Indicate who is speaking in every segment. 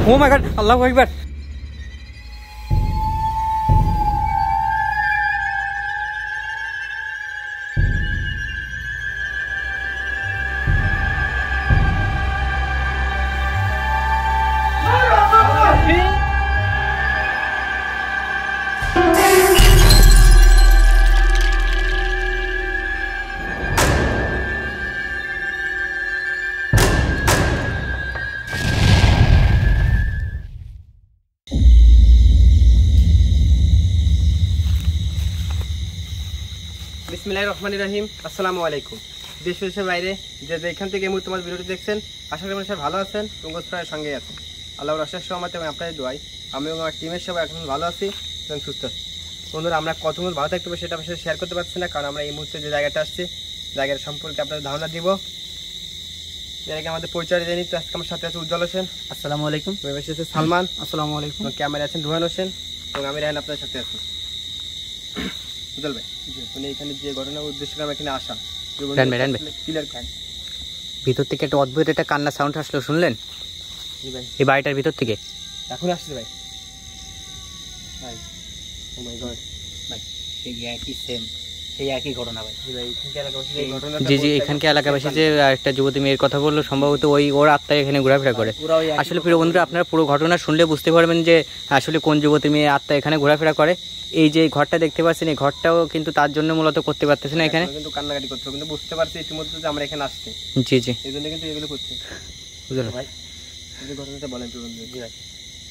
Speaker 1: ও মাই god, আল্লাহু আকবার।
Speaker 2: বিসমিল্লাহির রহমানির রহিম। আসসালামু আলাইকুম। দেশ বিদেশের বাইরে যে যেখান থেকে এই মুহূর্তে তোমার ভিডিওটি দেখছেন, আশা করি সবাই ভালো আছেন, তুঙ্গস্প্রায়ের সঙ্গেই আছেন। আল্লাহর অশেষ রহমতে এবং আপনাদের দোয়ায় আমি এবং আমার টিমের সবাই এখন ভালো আছি এবং সুস্থ আছি। বন্ধুরা, আমরা কতক্ষণ ভালো থাকতে পারি সেটা আপনার সাথে শেয়ার করতে পারছি না, কারণ আমরা এই মুহূর্তে যে জায়গাটা আসছি জায়গাটা সম্পর্কে আপনাদের ধারণা দিব। এর আগে আমাদের পরিচয় দিয়ে নিই। তো আজকে আমার সাথে আছে উজ্জ্বল হোসেন।
Speaker 1: আসসালামু আলাইকুম।
Speaker 2: এসেছে সালমান।
Speaker 1: আসসালামু আলাইকুম।
Speaker 2: ক্যামেরা আছেন রুহান হোসেন এবং আমি রায়হান আপনাদের সাথে আছি। উজ্জ্বল ভাই, উনি এখানে যে ঘটনার উদ্দেশ্য করে এখানে আসা,
Speaker 1: ভিতর থেকে একটা অদ্ভুত একটা কান্না সাউন্ড আসলো, শুনলেন? এই বাড়িটার ভিতর থেকে
Speaker 2: এখন আসছে ভাই। ভাই ও মাই গড ভাই,
Speaker 1: সেই একই সেম, সেই একই ঘটনা ভাই।
Speaker 2: জি
Speaker 1: জি, এখানকার এলাকাবাসী যে একটা যুবতী মেয়ের কথা বললো, সম্ভবত ওর আত্মা এখানে ঘোরাফেরা করে। আসলে প্রিয় বন্ধুরা, আপনারা পুরো ঘটনা শুনলে বুঝতে পারবেন যে আসলে কোন যুবতী মেয়ে আত্মা এখানে ঘোরাফেরা করে। এই যে ঘরটা দেখতে পাচ্ছেন, এই ঘরটাও কিন্তু তার জন্য মূলত করতে পারতেছে না এখানে,
Speaker 2: কিন্তু কান্নাকাটি করতে, কিন্তু বুঝতে পারছি ইতিমধ্যে যে আমরা এখানে আসছি।
Speaker 1: জি জি,
Speaker 2: এই জন্য কিন্তু এগুলো করছি।
Speaker 1: বুঝলো ভাই,
Speaker 2: যে ঘটনাটা বলেন প্রিয় বন্ধু।
Speaker 1: জি ভাই,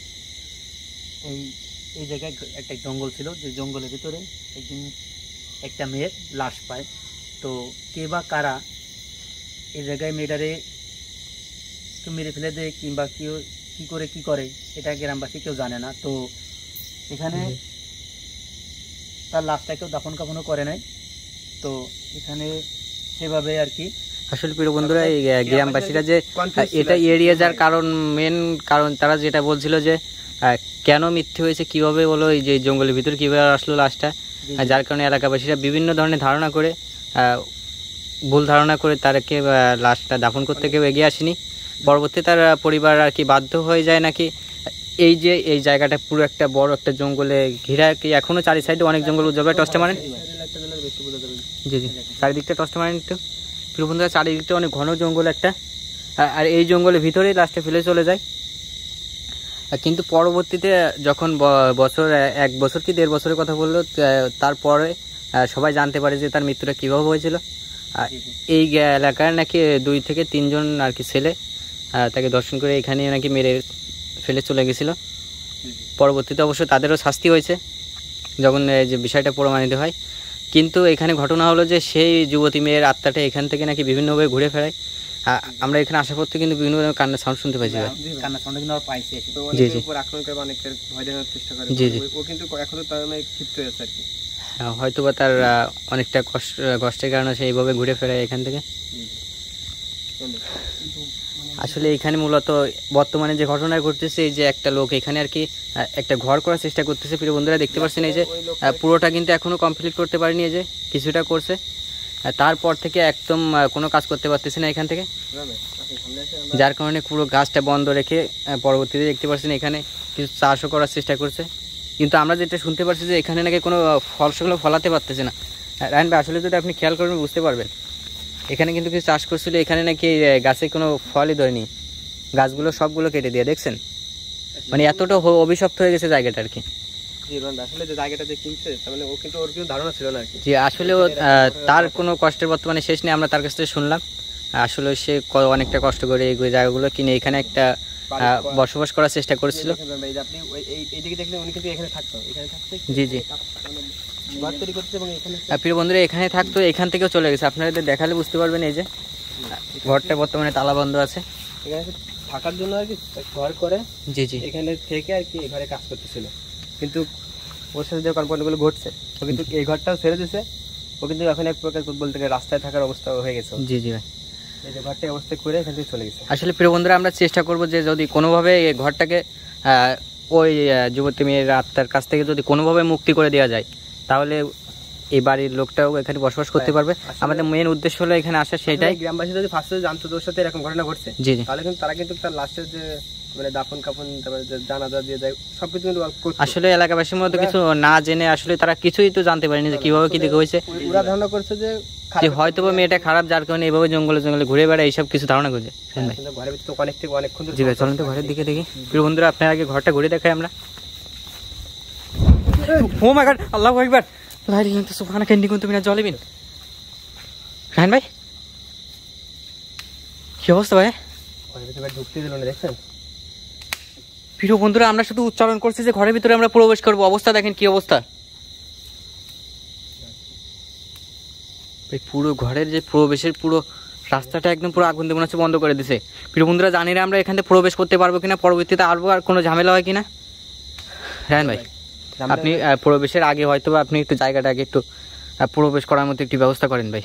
Speaker 1: এই জায়গায় একটা জঙ্গল ছিল, যে জঙ্গলের ভিতরে একদিন একটা মেয়ের লাশ পায়। তো কে বা কারা এই জায়গায় মেয়েটারে মেরে ফেলে দেয় কিংবা কেউ কি করে এটা গ্রামবাসী কেউ জানে না। তো এখানে তার লাশটা কেউ দাফন কাফনও করে নাই। তো এখানে সেভাবে আর কি। আসলে প্রিয় বন্ধুরা, এই গ্রামবাসীরা যে এটা এড়িয়ে যাওয়ার কারণ, মেন কারণ তারা যেটা বলছিল যে কেন মিথ্যে হয়েছে, কিভাবে বলো এই যে জঙ্গলের ভিতরে কিভাবে আসলো লাশটা, যার কারণে এলাকাবাসীরা বিভিন্ন ধরনের ধারণা করে, ভুল ধারণা করে তারকে লাশটা দাফন করতে কেউ এগিয়ে আসেনি। পরবর্তী তার পরিবার আর কি বাধ্য হয়ে যায় নাকি এই যে এই জায়গাটা পুরো একটা বড় একটা জঙ্গলে ঘিরা, কি এখনো চারি সাইডে অনেক জঙ্গল। উজ্জ্বল টসটা মারেন। জি জি, চারিদিকটা টসটা মারেন একটু। প্রিয় বন্ধুরা, চারিদিকটা অনেক ঘন জঙ্গল একটা, আর এই জঙ্গলের ভিতরেই লাশটা ফেলে চলে যায়। কিন্তু পরবর্তীতে যখন বছর 1 বছর কি 1.5 বছরের কথা বললো, তারপরে সবাই জানতে পারে যে তার মৃত্যুটা কীভাবে হয়েছিল। এই এলাকার নাকি 2 থেকে 3 জন আর কি ছেলে তাকে দর্শন করে এখানে নাকি মেরে ফেলে চলে গেছিল। পরবর্তীতে অবশ্য তাদেরও শাস্তি হয়েছে যখন যে বিষয়টা প্রমাণিত হয়। কিন্তু এখানে ঘটনা হলো যে সেই যুবতী মেয়ের আত্মাটা এখান থেকে নাকি বিভিন্নভাবে ঘুরে ফেরায়। আমরা এখানে আসার পর থেকে কিন্তু বিভিন্ন কান্নার সাউন্ড শুনতে পাইছি।
Speaker 2: কান্নার সাউন্ড কিন্তু আমরা পাইছি।
Speaker 1: জি জি,
Speaker 2: উপর আক্রমণ করে অনেকের ভয় দেওয়ার চেষ্টা করে।
Speaker 1: জি জি,
Speaker 2: ও কিন্তু এখনো তার মানে ক্ষিপ্ত আছে আর কি।
Speaker 1: হয়তো বা তার অনেকটা কষ্টের কারণে সে এইভাবে ঘুরে ফেরায় এখান থেকে। আসলে এখানে মূলত বর্তমানে যে ঘটনা ঘটতেছে, এই যে একটা লোক এখানে আর কি একটা ঘর করার চেষ্টা করতেছে। প্রিয় বন্ধুরা, দেখতে পাচ্ছেন এই যে পুরোটা কিন্তু এখনো কমপ্লিট করতে পারেনি, এই যে কিছুটা করছে, তারপর থেকে একদম কোনো কাজ করতে পারতেছে না এখান থেকে, যার কারণে পুরো গাছটা বন্ধ রেখে পরবর্তীতে দেখতে পাচ্ছেন এখানে কিছু চাষও করার চেষ্টা করছে। কিন্তু আমরা যেটা শুনতে পারছি যে এখানে নাকি কোনো ফলগুলো ফলাতে পারতেছে না। রায়হান ভাই, আসলে যদি আপনি খেয়াল করবেন বুঝতে পারবেন, এখানে কিন্তু কিছু চাষ করছিল, এখানে নাকি গাছে কোনো ফলই ধরেনি, গাছগুলো সবগুলো কেটে দিয়ে, দেখছেন? মানে এতটা অভিশপ্ত হয়ে গেছে জায়গাটা আর কি।
Speaker 2: আসলে যে জায়গাটা যে কিনছে, তার মানে ও কিন্তু ওর কোনো ধারণা ছিল না আর কি।
Speaker 1: জি, আসলে তার কোনো কষ্টের বর্তমানে শেষ নেই। আমরা তার কাছ থেকে শুনলাম আসলে সে অনেকটা কষ্ট করে এই জায়গাগুলো কিনে এখানে একটা বসবাস করার চেষ্টা করেছিল। জি জি, প্রিয় বন্ধুরা, এখানে থাকতো, এখান থেকেও চলে গেছে। আপনাদের দেখালে বুঝতে পারবেন, এই যে ঘরটা বর্তমানে তালা বন্ধ আছে।
Speaker 2: এখানে থাকার জন্য আর কি ঘর করে,
Speaker 1: জি জি,
Speaker 2: এখানে থেকে আর কি ঘরে কাজ করতেছিল। কিন্তু ওর সাথে যে কর্মকাণ্ডগুলো ঘটছে, ও কিন্তু এই ঘরটাও ছেড়ে দিয়েছে। ও কিন্তু এখন এক প্রকার বলতে গেলে রাস্তায় থাকার অবস্থা হয়ে গেছে।
Speaker 1: জি জি ভাই,
Speaker 2: এই যে ঘরটা অবস্থা করে এখান থেকে চলে গেছে।
Speaker 1: আসলে প্রিয় বন্ধুরা, আমরা চেষ্টা করবো যে যদি কোনোভাবে এই ঘরটাকে ওই যুবতী মেয়ের আত্মার কাছ থেকে যদি কোনোভাবে মুক্তি করে দেওয়া যায়, তাহলে এই বাড়ির লোকটাও এখানে বসবাস করতে পারবে। আমাদের মেইন উদ্দেশ্য হলো এখানে আসা, সেটাই।
Speaker 2: গ্রামবাসী যদি ফার্স্টে জানতো তোর সাথে এরকম ঘটনা ঘটছে, জি জি, তাহলে কিন্তু তারা কিন্তু তার লাশের যে মানে দাফন কাফন, তারপরে জানাজা দিয়ে যায়, সবকিছু কিন্তু করতো।
Speaker 3: আসলে এলাকাবাসীর মধ্যে কিছু না জেনে আসলে তারা কিছুই তো জানতে পারেনি যে কিভাবে কি দিকে হয়েছে,
Speaker 2: ওরা ধারণা করছে যে
Speaker 3: যে হয়তো বা মেয়েটা খারাপ, যার কারণে এভাবে জঙ্গলে জঙ্গলে ঘুরে বেড়ায়, এইসব কিছু ধারণা করছে।
Speaker 2: কিন্তু ঘরের ভিতরে অনেক থেকে অনেকক্ষণ ধরে
Speaker 3: জি ভাই, চলেন তো ঘরের দিকে দেখি। প্রিয় বন্ধুরা, আপনার আগে ঘরটা ঘুরে দেখাই আমরা। ও মাই গড, আল্লাহু আকবার, লা ইলাহা ইল্লাল্লাহ, সুবহানাকা ইন্নী কুনতু মিনাজ জালিমিন। রায়হান ভাই, কি অবস্থা ভাই?
Speaker 2: ঘরের ভিতরে ঢুকতে দিল না, দেখছেন?
Speaker 3: প্রিয় বন্ধুরা, আমরা শুধু উচ্চারণ করছি যে ঘরের ভিতরে আমরা প্রবেশ করবো, অবস্থা দেখেন কি অবস্থা ভাই। পুরো ঘরের যে প্রবেশের পুরো রাস্তাটা একদম পুরো আগুন দিয়ে মনে হচ্ছে বন্ধ করে দিছে। প্রিয় বন্ধুরা, জানি না আমরা এখান থেকে প্রবেশ করতে পারবো কিনা, পরবর্তীতে আসবো আর কোনো ঝামেলা হয় কিনা। রায়হান ভাই, আপনি প্রবেশের আগে হয়তো আপনি একটু জায়গাটাকে একটু প্রবেশ করার মতো একটি ব্যবস্থা করেন ভাই।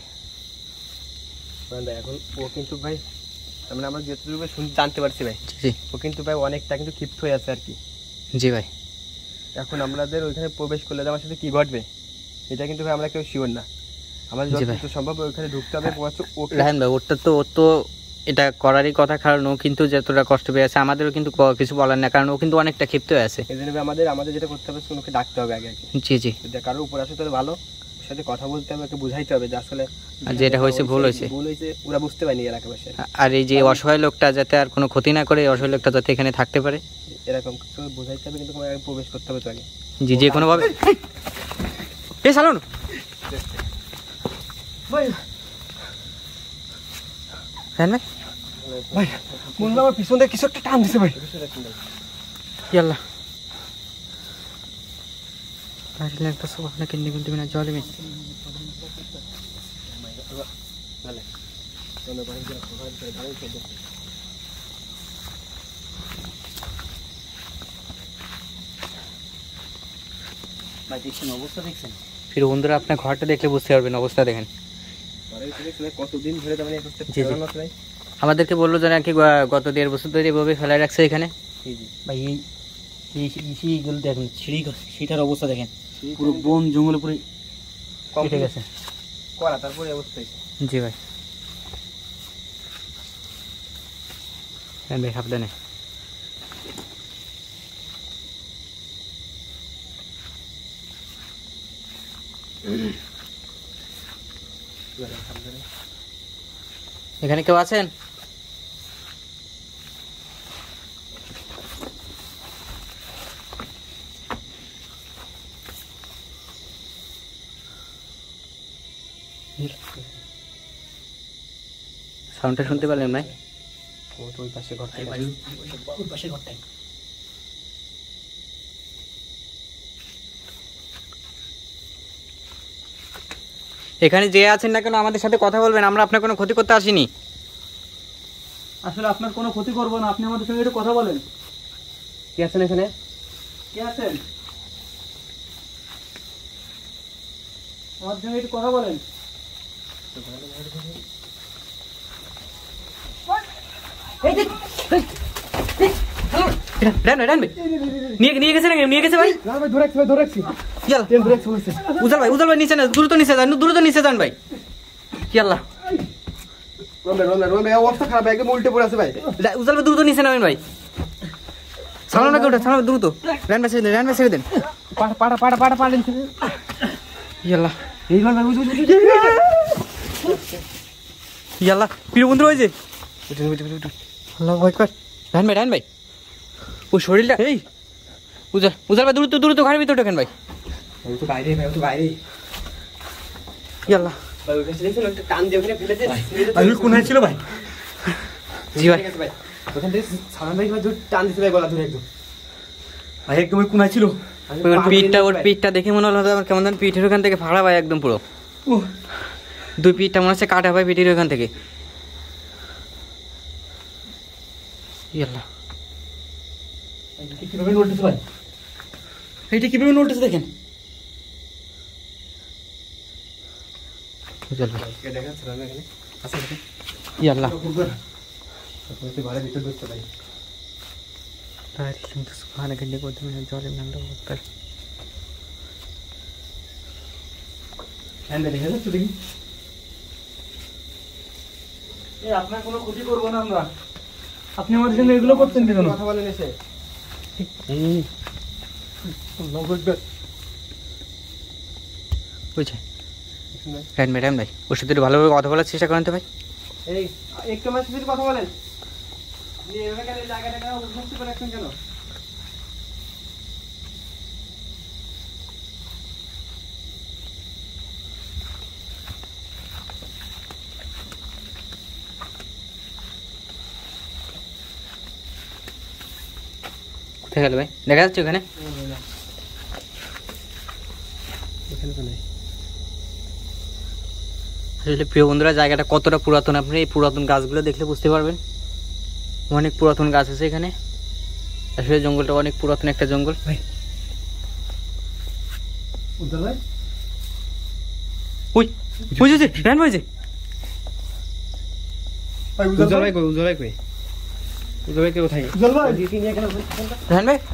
Speaker 2: এখন ও কিন্তু ভাই, মানে আমরা যতটুকু জানতে পারছি ভাই,
Speaker 3: জি
Speaker 2: ও কিন্তু ভাই অনেকটা কিন্তু ক্ষিপ্ত হয়ে আছে আর কি।
Speaker 3: জি ভাই,
Speaker 2: এখন আমাদের ওইখানে প্রবেশ করলে আমার সাথে কি ঘটবে এটা কিন্তু ভাই আমরা কেউ শিওর না। আমাদের
Speaker 3: জি ভাই।
Speaker 2: যতটুকু সম্ভব ওইখানে ঢুকতে হবে।
Speaker 3: রায়হান ভাই, ওর তো এটা করারই কথা, কারণ ও কিন্তু যতটা কষ্ট পেয়েছে আমাদেরও কিন্তু কিছু বলার না, কারণ ও কিন্তু অনেকটা ক্ষিপ্ত হয়ে আছে।
Speaker 2: এই জন্য আমাদের যেটা করতে হবে, ওকে ডাকতে হবে আগে আর কি।
Speaker 3: জি জি,
Speaker 2: যদি কারোর উপর আসে তাহলে ভালো, ওর সাথে কথা বলতে হবে, ওকে বুঝাইতে হবে যে আসলে
Speaker 3: যেটা হয়েছে ভুল হয়েছে,
Speaker 2: ওরা বুঝতে পারেনি এলাকাবাসী।
Speaker 3: আর এই যে অসহায় লোকটা যাতে আর কোনো ক্ষতি না করে, অসহায় লোকটা যাতে এখানে থাকতে পারে,
Speaker 2: এরকম কিছু বুঝাইতে হবে, কিন্তু আগে প্রবেশ করতে হবে তো আগে।
Speaker 3: জি, যে কোনো ভাবে। এ সালুন
Speaker 2: ভাই,
Speaker 3: হ্যাঁ ভাই,
Speaker 2: ভাই মনে হয় আমার পিছন থেকে কিছু একটা টান দিছে ভাই।
Speaker 3: ইয়াল্লাহ, লা ইলাহা ইল্লাল্লাহ, সুবহানাকা ইন্নী কুনতু মিনাজ জালিমিন।
Speaker 1: ভাই দেখছেন অবস্থা, দেখছেন?
Speaker 3: প্রিয় বন্ধুরা, আপনার ঘরটা দেখলে বুঝতে পারবেন, অবস্থা দেখেন।
Speaker 2: কতদিন ধরে মানে
Speaker 3: জি জি, আমাদেরকে বললো যে নাকি গত 1.5 বছর ধরে এভাবে ফেলায় রাখছে এখানে।
Speaker 1: ভাই এইগুলো দেখেন, সিঁড়িটার অবস্থা দেখেন, পুরো বন জঙ্গলে পুরো কেটে গেছে।
Speaker 2: করা তারপরে অবস্থা হয়েছে।
Speaker 3: জি ভাই, হ্যাঁ ভাই, সাবধানে। এখানে কেউ আছেন? সাউন্ডটা শুনতে পারলেন ভাই?
Speaker 2: ওই পাশে ঘর থেকে
Speaker 1: ওই পাশে ঘরটাই।
Speaker 3: এখানে যে আছেন না কেন, আমাদের সাথে কথা বলবেন, আমরা আপনার কোনো ক্ষতি করতে আসিনি।
Speaker 1: আসলে আপনার কোনো ক্ষতি করবো না, আপনি আমাদের সঙ্গে একটু কথা বলেন।
Speaker 2: কি আছেন এখানে?
Speaker 1: কে আছেন? আমাদের সঙ্গে একটু কথা বলেন।
Speaker 3: নিয়ে গেছে ভাই।
Speaker 2: না ভাই, ধরে রাখছি।
Speaker 3: উজাল ভাই নিচে না, দ্রুত নিচে যান ভাই। কি আল্লাহ,
Speaker 2: অবস্থা খারাপ, একদম উল্টে পড়ে আছে ভাই।
Speaker 3: উজাল ভাই দ্রুত নিচে নামেন ভাই। সামনে নাকি ওঠা, সামনে দ্রুত। রান ভাই ছেড়ে দেন।
Speaker 2: পাড়া
Speaker 3: ইয়াল্লাহ, ইয়াল্লাহ, প্রিয় বন্ধু হয়েছে। আল্লাহু আকবার। রান ভাই, ও শরীরটা এই উজাল ভাই দ্রুত ঘরের ভিতরে ঢোকেন ভাই।
Speaker 2: বাইরে
Speaker 3: ইয়াল্লাহ,
Speaker 2: টান দিয়ে ওখানে ফেলেছে।
Speaker 1: কোনায় ছিল ভাই?
Speaker 3: জি ভাই,
Speaker 2: ওখান থেকে সালাম ভাই টান দিতে ভাই, গলা ধরে একদম
Speaker 1: ভাই একদম ওই কোনায় ছিল।
Speaker 3: ওর পিঠটা দেখে মনে হলো আমার কেমন যেন পিঠের ওখান থেকে ফাড়া ভাই, একদম পুরো 2 পিঠটা মনে হচ্ছে কাটা ভাই পিঠের ওখান থেকে। ইয়াল্লাহ,
Speaker 1: কিভাবে নড়তেছে ভাই?
Speaker 3: এইটা কিভাবে নড়তেছে দেখেন। ইয়াল্লাহ,
Speaker 2: ঘরের ভিতর ঢুকতে ভাই।
Speaker 3: সুবহানাকা ইন্নী কুনতু মিনাজ জালিমিন। আল্লাহু আকবার।
Speaker 1: দেখা যাচ্ছে দেখি। আপনার কোনো ক্ষতি করবো না আমরা। আপনি আমাদের সঙ্গে এগুলো করতেন কেন?
Speaker 2: কথা বলেন এসে।
Speaker 3: বুঝছে রায়হান ভাই ওর সাথে একটু ভালোভাবে কথা বলার চেষ্টা করেন তো ভাই।
Speaker 2: এই একটু আমার সাথে কথা বলেন। আপনি এভাবে কেন এই জায়গাটা কেন উদ্ধ্বস্ত করে রাখছেন কেন?
Speaker 3: কোথায় গেল ভাই? দেখা যাচ্ছে ওখানে?
Speaker 2: এখানে তো নেই।
Speaker 3: আসলে প্রিয় বন্ধুরা জায়গাটা কতটা পুরাতন আপনি এই পুরাতন গাছগুলো দেখলে বুঝতে পারবেন। অনেক পুরাতন গাছ আছে এখানে। আসলে জঙ্গলটা অনেক পুরাতন একটা জঙ্গল।
Speaker 2: ভাই উদ্ধার ভাই
Speaker 3: ওই বুঝেছি রায়হান ভাই যে
Speaker 2: ভাই উজ্জ্বল ভাই কই? উজ্জ্বল ভাই কই? উজ্জ্বল ভাই কোথায়? উজ্জ্বল ভাই দিকে নিয়ে কেন?
Speaker 3: রায়হান ভাই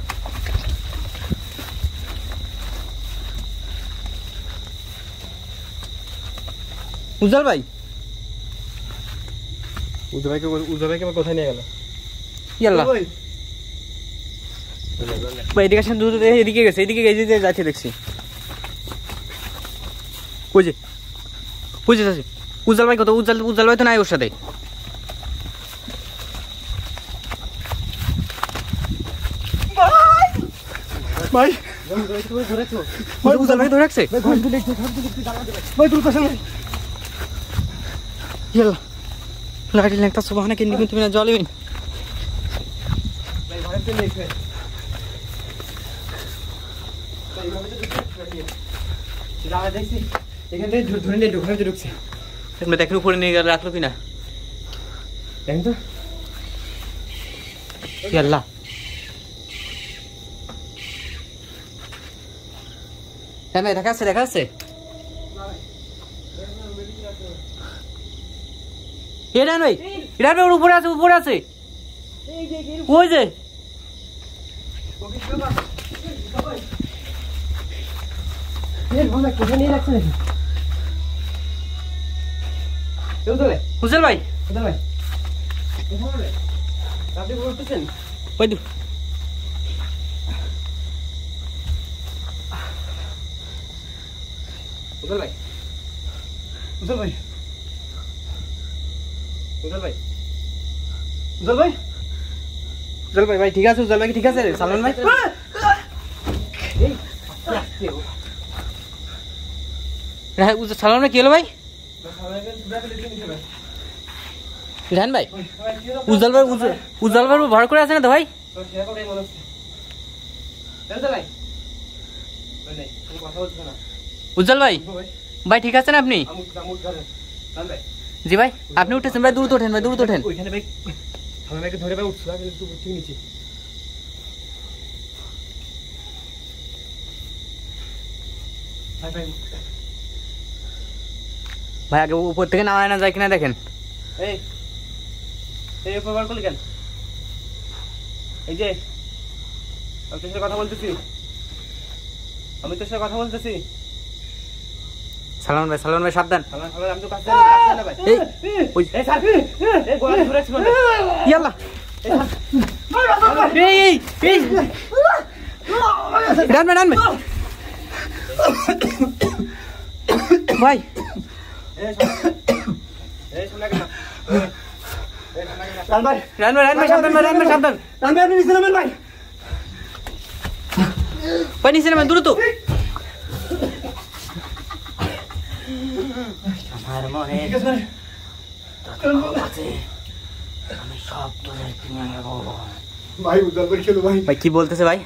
Speaker 3: উজ্জ্বল ভাই
Speaker 2: উজ্জ্বল ভাইকে কোথায় নিয়ে গেল?
Speaker 3: ইয়াল্লা ভাই এদিকে আসেন দ্রুত। এদিকে গেছে যাচ্ছে দেখছি। বুঝে যাচ্ছে উজ্জ্বল ভাই কত? উজ্জ্বল ভাই তো নাই ওর সাথে।
Speaker 2: ভাই
Speaker 3: উজ্জ্বল ভাই ধরে রাখছে। ইয়াল্লা লাইট ল্যাংটা সব হানা কিনে তুমি না জলে
Speaker 2: এখান থেকে ধরে নিয়ে ঢুকতে ঢুকছে।
Speaker 3: দেখেন উপরে নিয়ে গেল রাখলো কিনা।
Speaker 2: দেখেন তো
Speaker 3: ইয়াল্লা হ্যাঁ ভাই দেখা যাচ্ছে এটা নয় ওর উপরে আছে ওই যে
Speaker 2: কোথায় নিয়ে রাখছে দেখি।
Speaker 3: উজ্জ্বল ভাই
Speaker 2: ভাই আপনি বলতেছেন
Speaker 3: ওই
Speaker 2: উজ্জ্বল ভাই ভাই ঠিক আছে। উজ্জ্বল ভাই ঠিক আছে। সালমান ভাই
Speaker 3: সালাম কি হলো ভাই? রায়হান ভাই উজ্জ্বল ভাই ভর করে আছে না তো ভাই? উজ্জ্বল ভাই ঠিক আছেন আপনি? জি ভাই আপনি উঠেছেন ভাই? দ্রুত ওঠেন
Speaker 2: ধরে ভাই উঠছিল নিচে।
Speaker 3: ভাই আগে উপর থেকে নামায় না যায় কিনা দেখেন।
Speaker 2: এই উপর বার করলি কেন? এই যে আমি তোর সাথে কথা বলতেছি।
Speaker 3: সালমান ভাই সাবধান।
Speaker 2: আমি তো কাছে না ভাই।
Speaker 3: ইয়াল্লা ডান ভাই সাবধান ভাই নিচে নামেন দ্রুত। আমার মনে আমি সব ভাই কি বলতেছে ভাই?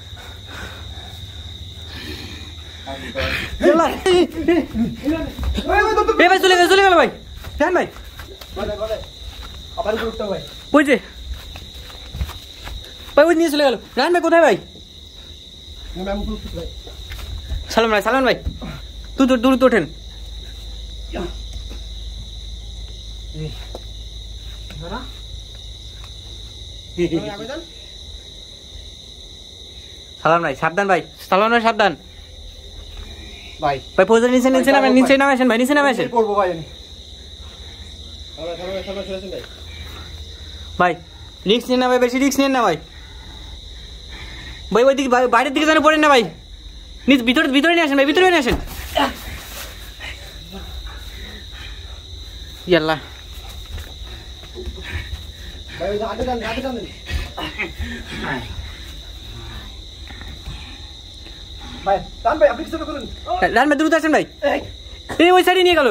Speaker 3: ভাই চলে গেল ভাই। হ্যাঁ ভাই বুঝছে ভাই ওই নিয়ে চলে গেল। রায়হান ভাই কোথায় ভাই? সালমান ভাই দূর ওঠেন। সালমান ভাই সাবধান ভাই পৌঁছে নিচে নামে আসেন ভাই। নিচে নামে আসেন ভাই রিস্ক নেন না ভাই, বেশি রিস্ক নেন না ভাই। ভাই ওই দিকে বাইরের দিকে যেন পড়েন না ভাই, ভিতরে নিয়ে আসেন ভাই, ভিতরে নিয়ে আসেন। ইয়াল্লাহ
Speaker 2: ভাই ওই যে আগে টান ভাই, টান ভাই, আপনি কিছু একটা করুন।
Speaker 3: রান ভাই দ্রুত আসেন ভাই, এই ওই সাইডে নিয়ে গেল।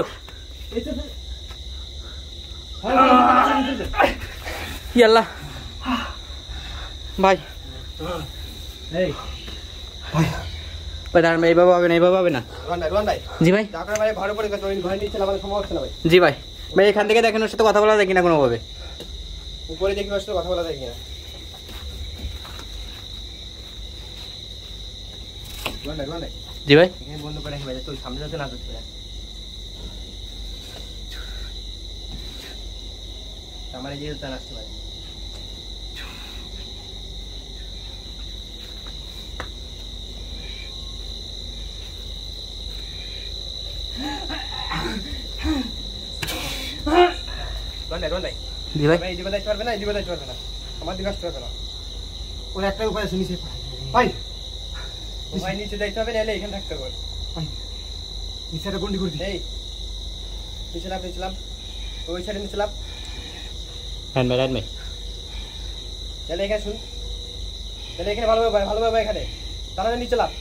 Speaker 3: ইয়াল্লাহ ভাই,
Speaker 2: এই
Speaker 3: ভাই দাঁড়ান ভাই, এইভাবে হবে না, এইভাবে হবে না।
Speaker 2: রোহান ভাই,
Speaker 3: জি ভাই,
Speaker 2: ডাক্তার ভাই ঘরে পড়ে গেছে, ওই ঘরে নিয়ে চলে, আমাদের সময় হচ্ছে না ভাই।
Speaker 3: জি ভাই, ভাই এখান থেকে দেখেন ওর সাথে কথা বলা যায় কিনা কোনোভাবে।
Speaker 2: উপরে দেখি ওর সাথে কথা বলা যায় কিনা। রোহান ভাই,
Speaker 3: জি ভাই,
Speaker 2: এখানে বন্ধ করে রাখি ভাই, তো সামনে যাতে না যেতে পারে। আমার এই যে তার আসতে পারে। রোহান ভাই,
Speaker 3: জি ভাই,
Speaker 2: ভাই এদিকে যাইতে পারবে না, এদিকে যাইতে পারবে না, আমার দিকে আসতে পারবে না। ওর একটা উপায় আছে, নিচে ভাই, ভাই নিচে যাইতে হবে, নাহলে এখানে থাকতে হবে ভাই। নিচে একটা গন্ডি করে দিই। এই নিচেলাম ওই সাইডে নিচেলাম,
Speaker 3: রান ভাই,
Speaker 2: তাহলে এখানে শুন, তাহলে এখানে ভালোভাবে এখানে তাহলে নিচে লাভ।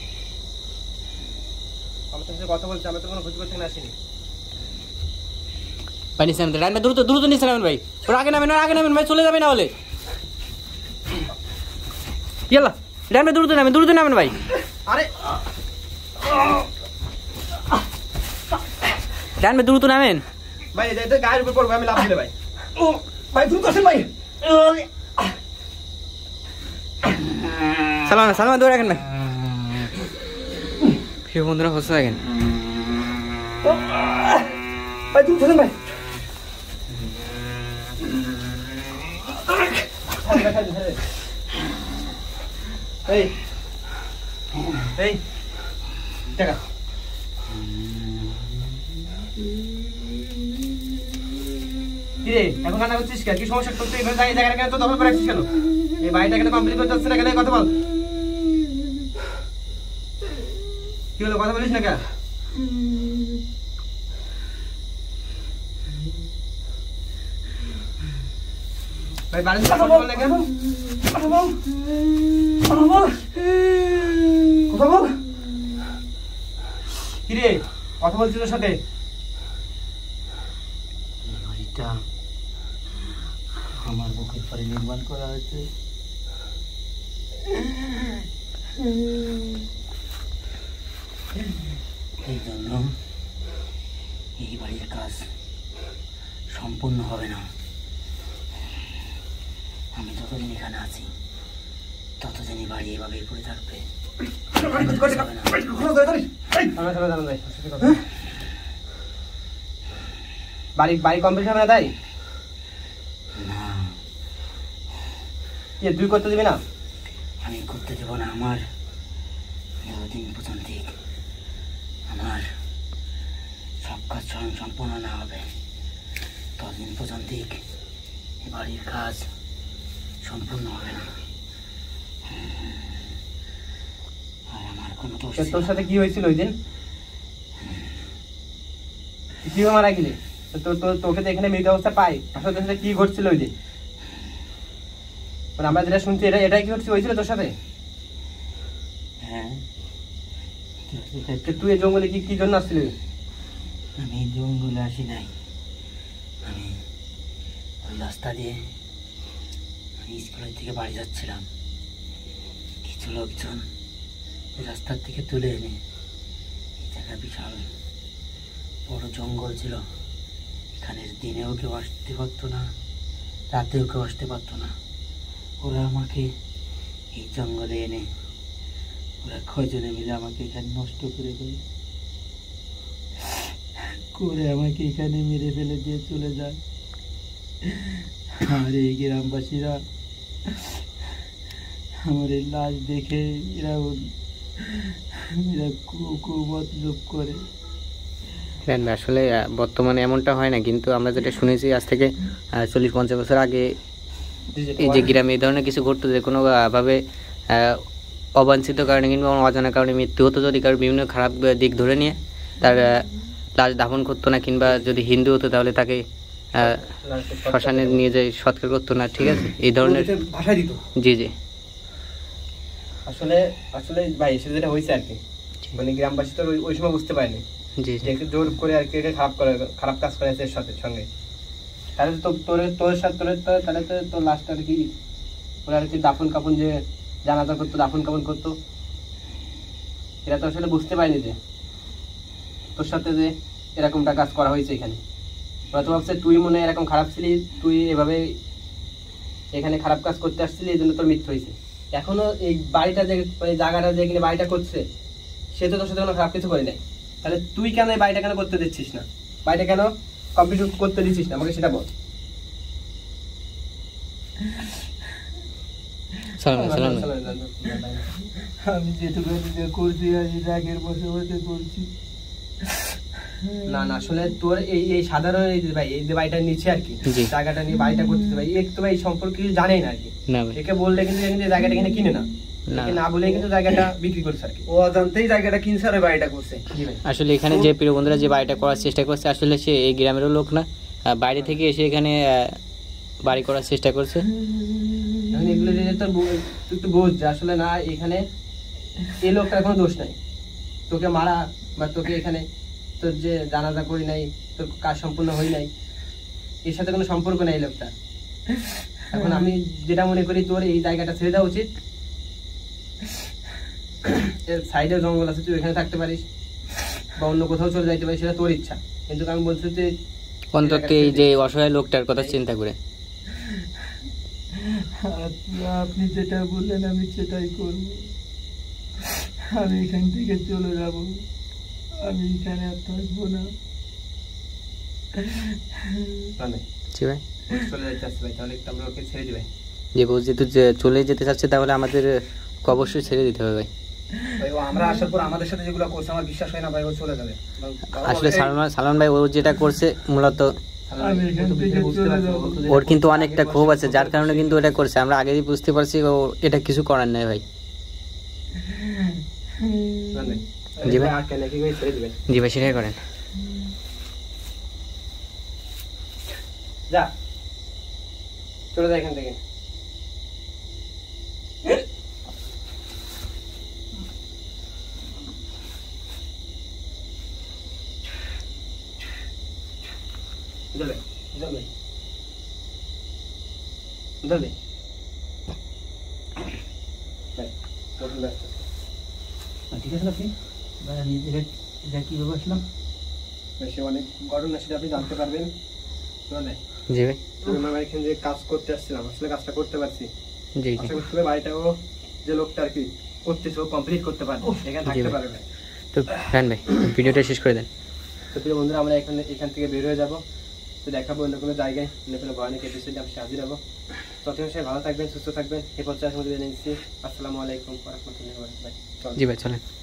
Speaker 2: আমার তোর সাথে কথা বলছি, আমরা তো কোনো ক্ষতি করতে আসিনি।
Speaker 3: ভাই নিচে নামেন, রান ভাই দ্রুত নিচে নামেন ভাই, ওর আগে নামেন ভাই, চলে যাবে না হলে। ইয়াল্লাহ রান ভাই দ্রুত নামেন ভাই।
Speaker 2: আরে
Speaker 3: রান ভাই দ্রুত নামেন
Speaker 2: ভাই, এটা গায়ের উপর পড়বে, আমি লাভ দিলে ভাই। ও ভাই দ্রুত আসেন ভাই।
Speaker 3: সালমান দৌড়ে রাখেন ভাই। প্রিয় বন্ধুরা হচ্ছে দেখেন,
Speaker 2: ভাই দ্রুত আসেন ভাই। এই টাকা কিরে, এখন কান্না করছিস কেন? কি সমস্যা করতে? এখানে জায়গাটা কেন তো দখল করে রাখছিস কেন? এই বাড়িটা কেন কমপ্লিট করতে হচ্ছে না কেন? কথা বল, কি হলো? কথা বলিস না কেন? ভাই বাড়িতে কথা বল না কেন? কথা বল, কিরে কথা বলছিস তোর সাথে?
Speaker 1: বাড়িটা আমার বুকের পরে নির্মাণ করা হয়েছে। এই জন্য এই বাড়ির কাজ সম্পূর্ণ হবে না। আমি যতদিন এখানে আছি ততদিন এই বাড়ি এভাবেই পড়ে থাকবে।
Speaker 2: বাড়ি কমপ্লিট হবে না তাই?
Speaker 1: না,
Speaker 2: তুই করতে দিবি না?
Speaker 1: আমি করতে দেবো না। আমার যতদিন পর্যন্ত আমার সব কাজ স্বয়ং সম্পূর্ণ না হবে ততদিন পর্যন্ত এই বাড়ির কাজ সম্পূর্ণ হবে না। আর আমার কোনো দোষ ছিল
Speaker 2: তোর
Speaker 1: না।
Speaker 2: সাথে কি হয়েছিল ওই দিন? কিভাবে মারা গেলি? তোকে তো এখানে মৃত অবস্থা পাই, আসলে তোর সাথে কি ঘটছিল ওই দিন? মানে আমরা যেটা শুনছি এটাই কি হয়েছিল তোর সাথে?
Speaker 1: হ্যাঁ,
Speaker 2: তুই এই জঙ্গলে কি জন্য আসছিলি?
Speaker 1: আমি জঙ্গলে আসি নাই। আমি ওই রাস্তা দিয়ে আমি স্কুলের থেকে বাড়ি যাচ্ছিলাম। কিছু লোকজন ওই রাস্তার থেকে তুলে এনে এই জায়গা বিশাল বড় জঙ্গল ছিল। এখানে দিনেও কেউ আসতে পারতো না, রাতেও কেউ আসতে পারতো না। ওরা আমাকে এই জঙ্গলে এনে ওরা কয়জনে মিলে আমাকে এখানে নষ্ট করে দেয়, করে আমাকে এখানে মেরে ফেলে দিয়ে চলে যায়। আর এই গ্রামবাসীরা আমার এই লাশ দেখে এরা কুমতলব করে।
Speaker 3: আসলে বর্তমানে এমনটা হয় না, কিন্তু আমরা যেটা শুনেছি আজ থেকে 40-50 বছর আগে এই যে গ্রামে এই ধরনের কিছু ঘটতো যে কোনো ভাবে অবাঞ্ছিত কারণে কিংবা অজানা কারণে মৃত্যু হতো, যদি কারোর বিভিন্ন খারাপ দিক ধরে নিয়ে তার লাশ দাফন করতো না, কিংবা যদি হিন্দু হতো তাহলে তাকে শ্মশানে নিয়ে যায় সৎকার করতো না, ঠিক আছে, এই ধরনের
Speaker 2: ভাষা দিত।
Speaker 3: জি জি
Speaker 2: আসলে আসলে ভাই সেটা যেটা হয়েছে আর কি, মানে গ্রামবাসী তো ওই সময় বুঝতে পারেনি
Speaker 3: জি
Speaker 2: যে একটু জোর করে আর কি এটা খারাপ কাজ করেছে এর সাথে সঙ্গে। তাহলে তো তোর সাথে তাহলে তো তোর লাস্ট আর কি ওরা আর কি দাফন কাপন যে জানাজা করতো, দাফন কাপন করতো, এরা তো আসলে বুঝতে পারেনি যে তোর সাথে যে এরকমটা কাজ করা হয়েছে এখানে। ওরা তো ভাবছে তুই মনে হয় এরকম খারাপ ছিলি, তুই এভাবে এখানে খারাপ কাজ করতে আসছিলি, এই জন্য তোর মৃত্যু হয়েছে। এখনো এই বাড়িটা যে মানে জায়গাটা যে কিনে বাড়িটা করছে সে তো তোর সাথে কোনো খারাপ কিছু করে নাই, তাহলে তুই কেন এই বাড়িটা কেন করতে দিচ্ছিস না, বাড়িটা কেন কমপ্লিট করতে দিচ্ছিস না, আমাকে সেটা বল।
Speaker 1: আমি যেটুকু নিজে করছি আজ রাগের বসে বসে করছি।
Speaker 2: না না আসলে তোর এই সাধারণ এই যে ভাই এই যে বাড়িটার নিচে আর কি
Speaker 3: জি।
Speaker 2: জায়গাটা নিয়ে বাড়িটা করতে ভাই এক তো ভাই সম্পর্কে কিছু জানেই না আর কি,
Speaker 3: না ভাই
Speaker 2: একে বললে কিন্তু এই জায়গাটা কিনে কিনে না,
Speaker 3: না।
Speaker 2: একে না বলে কিন্তু জায়গাটা বিক্রি করছে আর কি, ও অজান্তেই জায়গাটা কিনছে আর ওই বাড়িটা করছে। জি ভাই
Speaker 3: আসলে এখানে যে প্রিয় বন্ধুরা যে বাড়িটা করার চেষ্টা করছে আসলে সে এই গ্রামেরও লোক না, বাইরে থেকে এসে এখানে বাড়ি করার চেষ্টা করছে।
Speaker 2: এখন এগুলো যে তোর তুই তো বোঝ যে আসলে না এখানে এই লোকটার কোনো দোষ নাই, তোকে মারা বা তোকে এখানে তোর যে জানাজা করি নাই, তোর কাজ সম্পূর্ণ হই নাই, এর সাথে কোনো সম্পর্ক নাই এই লোকটা। এখন আমি যেটা মনে করি তোর এই জায়গাটা ছেড়ে দেওয়া উচিত, এর সাইডে জঙ্গল আছে, তুই এখানে থাকতে পারিস বা অন্য কোথাও চলে যাইতে পারিস, সেটা তোর ইচ্ছা, কিন্তু আমি বলছি যে
Speaker 3: অন্তত এই যে অসহায় লোকটার কথা চিন্তা করে।
Speaker 1: আপনি যেটা বললেন আমি সেটাই করব, আমি এখান থেকে চলে যাব, আমি এখানে আর থাকবো না।
Speaker 3: জি ভাই
Speaker 2: চলে যাইতে আসছে ভাই, তাহলে একটু আমরা ওকে ছেড়ে দিবে।
Speaker 3: যে বউ যেহেতু চলে যেতে চাচ্ছে তাহলে আমাদের অবশ্যই ছেড়ে দিতে হবে ভাই।
Speaker 2: ভাই ও আমরা আসার পর আমাদের সাথে যেগুলো করছে আমার বিশ্বাস হয় না ভাই ও চলে যাবে।
Speaker 3: আসলে সালমান ভাই ও যেটা করছে মূলত
Speaker 1: আমি এখান থেকে চলে যাব।
Speaker 3: ওর কিন্তু অনেকটা ক্ষোভ আছে, যার কারণে কিন্তু এটা করছে। আমরা আগেই বুঝতে পারছি ও এটা কিছু করার নাই ভাই। জি ভাই জি ভাই সেটাই করেন।
Speaker 2: যা চলে যায় এখান থেকে। যাবে যাবে যাবে
Speaker 1: ঠিক আছে আপনি এটা কিভাবে আসলাম?
Speaker 2: সে অনেক ঘটনা সেটা আপনি জানতে পারবেন।
Speaker 3: জি ভাই
Speaker 2: আমরা এখানে যে কাজ করতে আসছিলাম আসলে কাজটা করতে পারছি।
Speaker 3: জি জি
Speaker 2: আশা করতে বাড়িটাও যে লোকটা আর কি করতেছে ও কমপ্লিট করতে পারবে, এখানে থাকতে পারবে।
Speaker 3: তো ফ্যান ভাই ভিডিওটা শেষ করে দেন।
Speaker 2: তো প্রিয় বন্ধুরা আমরা এখান থেকে বের হয়ে যাবো, তো দেখাবো অন্য কোনো জায়গায়, অন্য কোনো ভয়ানক এপিসোডে আমি হাজির হবো। ততক্ষণ সবাই ভালো থাকবেন, সুস্থ থাকবেন। এই পর্যায়ে আসলে নিচ্ছি। আসসালামু আলাইকুম ওয়া রাহমাতুল্লাহি ওয়া বারাকাতুহু।
Speaker 3: জি ভাই চলেন।